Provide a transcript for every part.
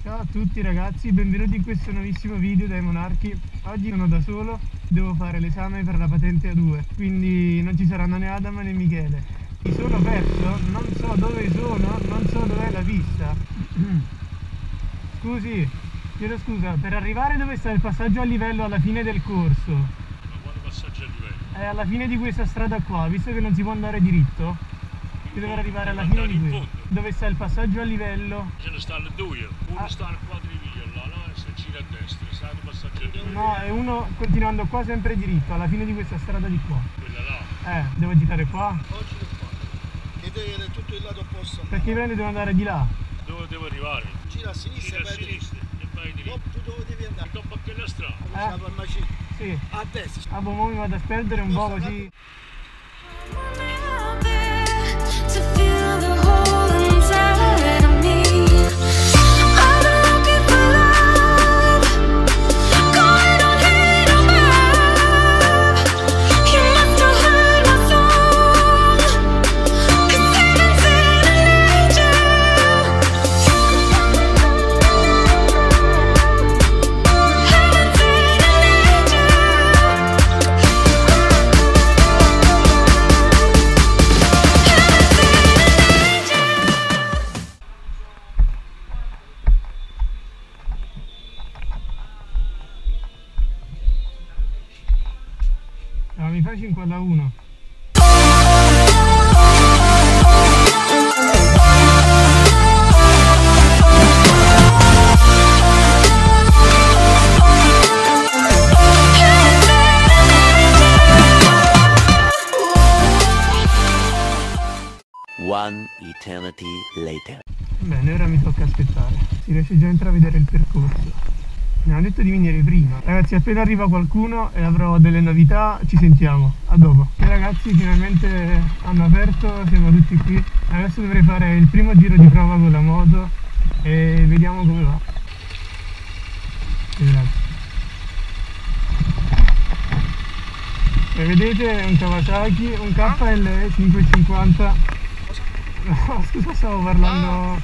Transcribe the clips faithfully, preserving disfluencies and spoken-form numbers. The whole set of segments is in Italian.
Ciao a tutti ragazzi, benvenuti in questo nuovissimo video dai Monarchi. Oggi sono da solo, devo fare l'esame per la patente A due, quindi non ci saranno né Adam né Michele. Mi sono perso, non so dove sono, non so dov'è la pista. Scusi, chiedo scusa, per arrivare dove sta il passaggio a livello alla fine del corso? Ma quale passaggio a livello? È alla fine di questa strada qua, visto che non si può andare diritto, che dovrà arrivare alla fine di qui. Dove sta il passaggio a livello? Ce ne stanno due, uno ah. sta al quadrivio là, là e si gira a destra, sta il passaggio a livello. No, e uno continuando qua sempre diritto, alla fine di questa strada di qua. Quella là? Eh, devo girare qua? Oggi lo qua. E deve tutto il lato opposto. Perché prende devo andare di là? Dove devo arrivare? Gira a sinistra Gira e a vai sinistra e vai diritto. Tu dove devi andare? Dopo a quella strada. Come Eh? la farmacia? Sì. A destra. Ah, boh, mo mi vado a sperdere un po' così. Ah, mi fai cinque alla uno. One eternity later. Bene, ora mi tocca aspettare. Si riesce già a intravedere il percorso. Mi hanno detto di venire prima. Ragazzi, appena arriva qualcuno e avrò delle novità, ci sentiamo. A dopo. E ragazzi, finalmente hanno aperto, siamo tutti qui. Adesso dovrei fare il primo giro di prova con la moto e vediamo come va. E grazie. E vedete, è un Kawasaki, un K L cinquecentocinquanta. No, scusa, stavo parlando.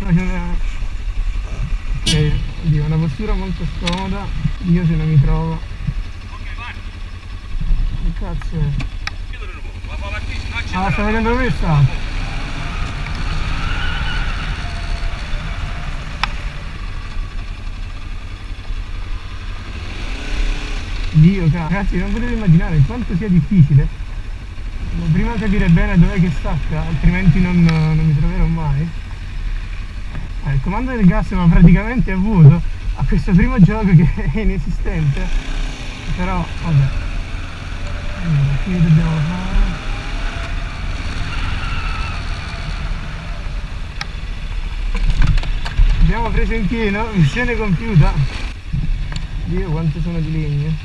Ok, oddio, una postura molto scomoda, io se non mi trovo. Ok, vai. Che cazzo è? Ah, sta vedendo dove sta? Dio, ragazzi, non potete immaginare quanto sia difficile. Devo prima capire bene dov'è che stacca, altrimenti non, non mi troverò mai. Eh, il comando del gas ma praticamente è vuoto a questo primo gioco che è inesistente, però vabbè. Allora, che dobbiamo fare? Abbiamo preso in pieno, missione compiuta. Dio, quanto sono di legno.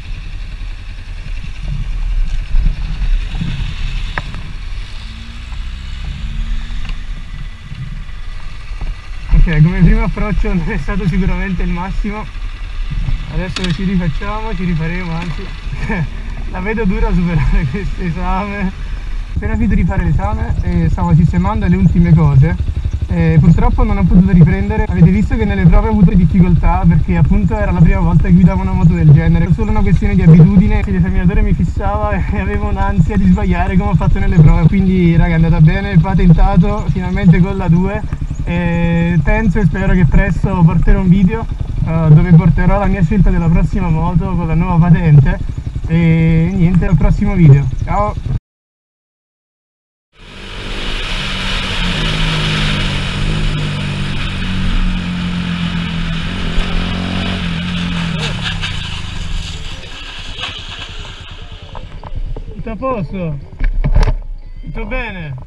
Ok, come primo approccio non è stato sicuramente il massimo. Adesso ci rifacciamo, ci rifaremo, anzi la vedo dura a superare questo esame. Appena finito di fare l'esame e stavo sistemando le ultime cose e purtroppo non ho potuto riprendere. Avete visto che nelle prove ho avuto difficoltà perché appunto era la prima volta che guidavo una moto del genere. È solo una questione di abitudine, l'esaminatore mi fissava e avevo un'ansia di sbagliare come ho fatto nelle prove. Quindi raga, è andata bene, patentato finalmente con la due. E penso e spero che presto porterò un video uh, dove porterò la mia scelta della prossima moto con la nuova patente. E niente, al prossimo video, ciao! Tutto a posto? Tutto bene?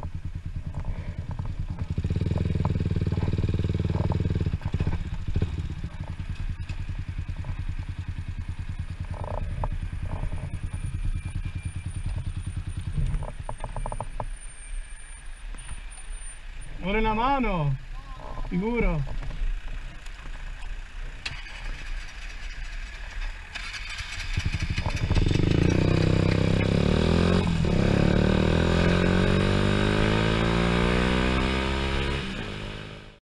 Vuole una mano? Sicuro?